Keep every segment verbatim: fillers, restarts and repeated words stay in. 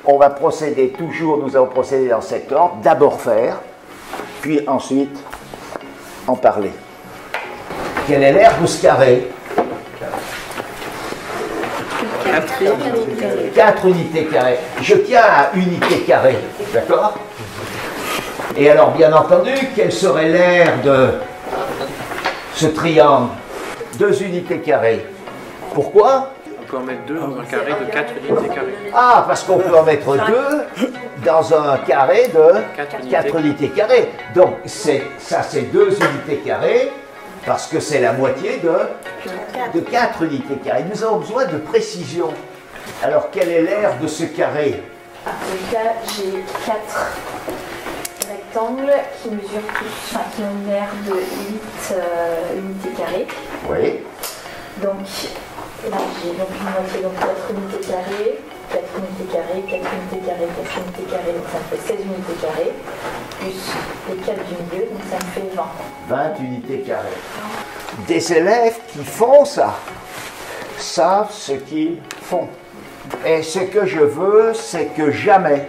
on va procéder toujours, nous allons procéder dans cet ordre, d'abord faire, puis ensuite en parler. Quelle est l'aire de ce carré? quatre unités carrées. Je tiens à unité carrée, d'accord? Et alors, bien entendu, quelle serait l'aire de ce triangle? Deux unités carrées. Pourquoi? On peut en mettre deux dans un carré de quatre unités carrées. Ah, parce qu'on peut en mettre deux dans un carré de quatre unités carrées. Donc, ça, c'est deux unités carrées, parce que c'est la moitié de, de quatre unités carrées. Nous avons besoin de précision. Alors, quelle est l'aire de ce carré? Donc là, j'ai quatre rectangles qui mesurent tous, enfin, qui ont une aire de huit euh, unités carrées. Oui. Donc là, j'ai donc une moitié, donc quatre unités carrées, quatre unités carrées, quatre unités carrées, quatre unités carrées, donc ça me fait seize unités carrées, plus les quatre du milieu, donc ça me fait vingt. vingt unités carrées. Des élèves qui font ça savent ce qu'ils font. Et ce que je veux, c'est que jamais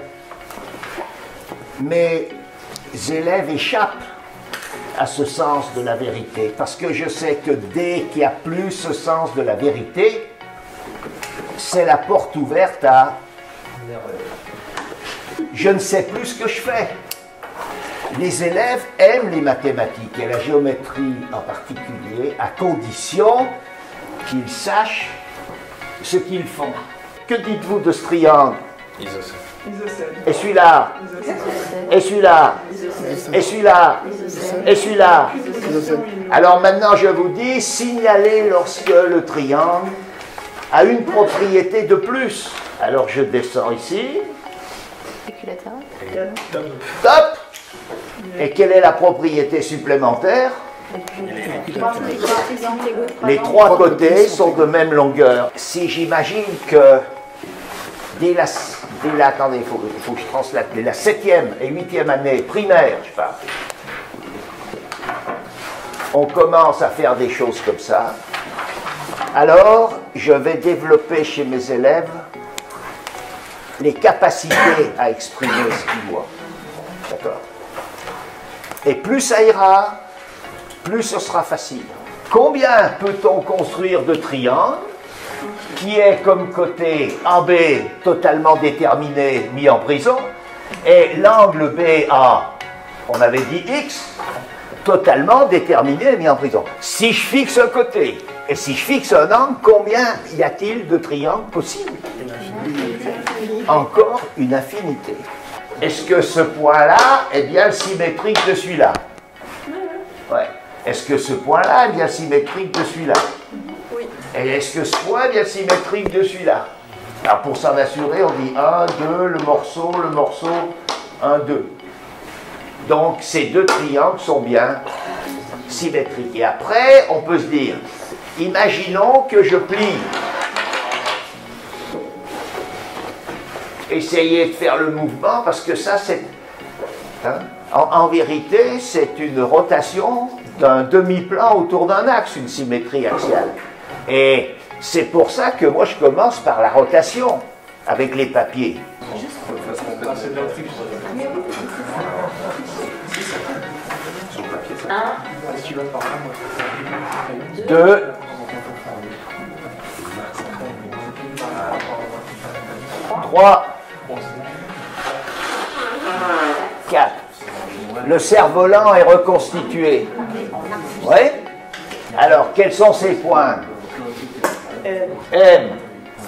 mes élèves échappent à ce sens de la vérité. Parce que je sais que dès qu'il n'y a plus ce sens de la vérité, c'est la porte ouverte à je ne sais plus ce que je fais. Les élèves aiment les mathématiques et la géométrie en particulier, à condition qu'ils sachent ce qu'ils font. Que dites-vous de ce triangle? Isocèle. Et celui-là? Et celui-là? Et celui-là? Et celui-là? Alors maintenant, je vous dis, signalez lorsque le triangle a une propriété de plus. Alors je descends ici. Top. Et quelle est la propriété supplémentaire? Les trois côtés sont de même longueur. Si j'imagine que dès la, dès la attendez, il faut, faut que je translate, dès la septième et huitième année primaire, je parle, on commence à faire des choses comme ça, alors je vais développer chez mes élèves les capacités à exprimer ce qu'ils voient. D'accord? Et plus ça ira, plus ce sera facile. Combien peut-on construire de triangles qui est comme côté A B totalement déterminé, mis en prison, et l'angle B A, on avait dit X, totalement déterminé, mis en prison. Si je fixe un côté, et si je fixe un angle, combien y a-t-il de triangles possibles? Encore une infinité. Est-ce que ce point-là est bien symétrique de celui-là? Ouais. Est-ce que ce point-là est bien symétrique de celui-là? Oui. Et est-ce que ce point est bien symétrique de celui-là? Alors pour s'en assurer, on dit un, deux, le morceau, le morceau, un, deux. Donc ces deux triangles sont bien symétriques. Et après, on peut se dire, imaginons que je plie. Essayez de faire le mouvement, parce que ça, c'est... Hein, en, en vérité, c'est une rotation d'un demi-plan autour d'un axe, une symétrie axiale. Et c'est pour ça que moi, je commence par la rotation, avec les papiers. Deux. Trois. Quatre. Le cerf-volant est reconstitué. Oui? Alors, quels sont ces points? M.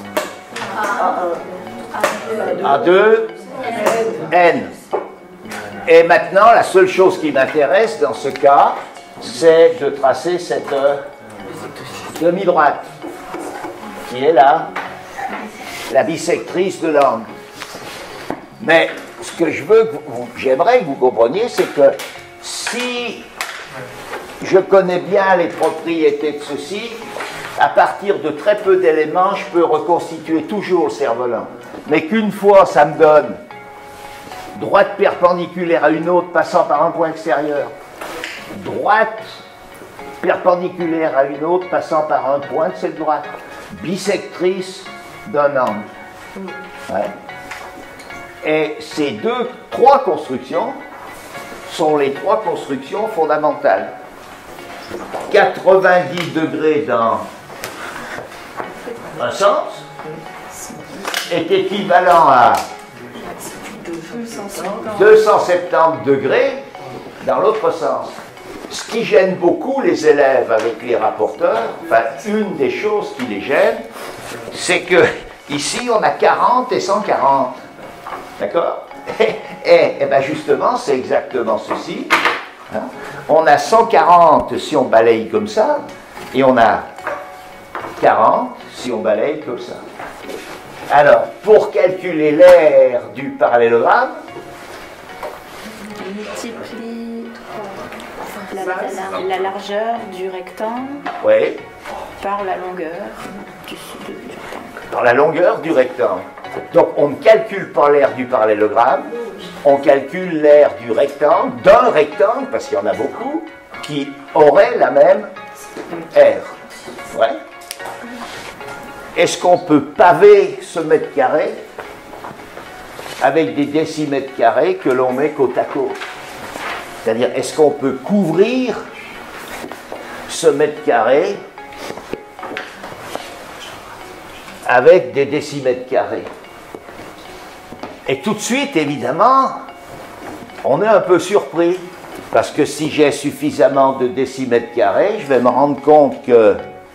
A deux. N. Et maintenant, la seule chose qui m'intéresse dans ce cas, c'est de tracer cette demi-droite, qui est là, la bisectrice de l'angle. Mais ce que je veux, j'aimerais que vous compreniez, c'est que si je connais bien les propriétés de ceci, à partir de très peu d'éléments, je peux reconstituer toujours le cerf-volant. Mais qu'une fois, ça me donne droite perpendiculaire à une autre passant par un point extérieur, droite perpendiculaire à une autre passant par un point de cette droite, bisectrice d'un angle. Ouais. Et ces deux, trois constructions sont les trois constructions fondamentales. quatre-vingt-dix degrés dans un sens est équivalent à deux cent soixante-dix degrés dans l'autre sens. Ce qui gêne beaucoup les élèves avec les rapporteurs, enfin une des choses qui les gêne, c'est que ici on a quarante et cent quarante. D'accord? Et, et, et bien justement, c'est exactement ceci. Hein? On a cent quarante si on balaye comme ça, et on a quarante si on balaye comme ça. Alors, pour calculer l'aire du parallélogramme, multiplie la, la, la largeur du rectangle oui, par la longueur du, du rectangle. Par la longueur du rectangle. Donc, on ne calcule pas l'aire du parallélogramme, on calcule l'aire du rectangle, d'un rectangle, parce qu'il y en a beaucoup, qui aurait la même aire. Ouais. Est-ce qu'on peut paver ce mètre carré avec des décimètres carrés que l'on met côte à côte? C'est-à-dire, est-ce qu'on peut couvrir ce mètre carré avec des décimètres carrés? Et tout de suite, évidemment, on est un peu surpris, parce que si j'ai suffisamment de décimètres carrés, je vais me rendre compte que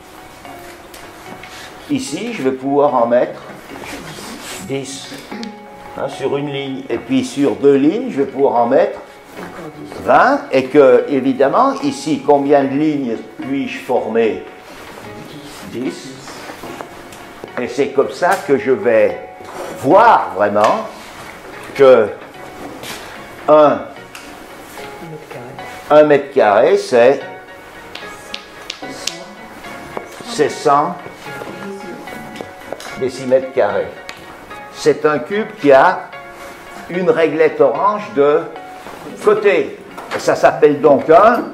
ici, je vais pouvoir en mettre dix hein, sur une ligne, et puis sur deux lignes, je vais pouvoir en mettre vingt, et que, évidemment, ici, combien de lignes puis-je former? dix. Et c'est comme ça que je vais voir vraiment que un, un mètre carré, c'est cent décimètres carrés. C'est un cube qui a une réglette orange de côté. Et ça s'appelle donc un,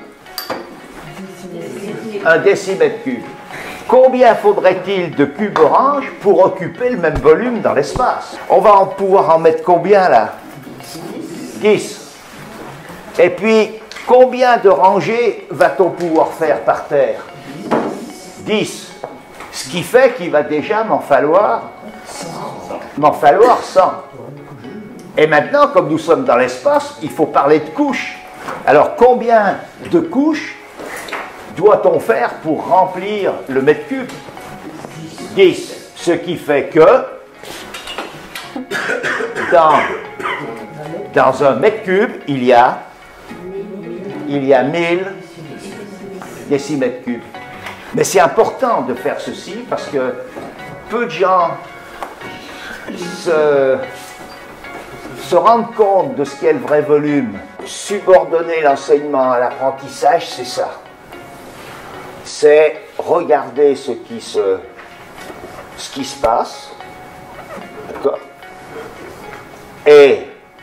un décimètre cube. Combien faudrait-il de cubes orange pour occuper le même volume dans l'espace? On va en pouvoir en mettre combien là? dix. Et puis, combien de rangées va-t-on pouvoir faire par terre? dix. Ce qui fait qu'il va déjà m'en falloir m'en falloir cent. Et maintenant, comme nous sommes dans l'espace, il faut parler de couches. Alors, combien de couches doit-on faire pour remplir le mètre cube? dix. Ce qui fait que dans, dans un mètre cube, il y a, il y a mille décimètres cubes. Mais c'est important de faire ceci parce que peu de gens se, se rendent compte de ce qu'est le vrai volume. Subordonner l'enseignement à l'apprentissage, c'est ça. C'est regarder ce qui se, ce qui se passe, d'accord, et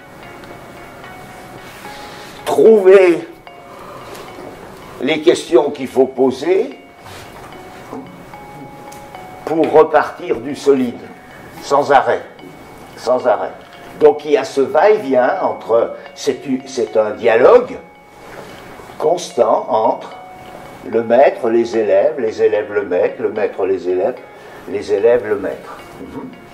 trouver les questions qu'il faut poser pour repartir du solide, sans arrêt, sans arrêt. Donc il y a ce va-et-vient entre, c'est un dialogue constant entre le maître, les élèves, les élèves le maître, le maître les élèves, les élèves le maître. Mm-hmm.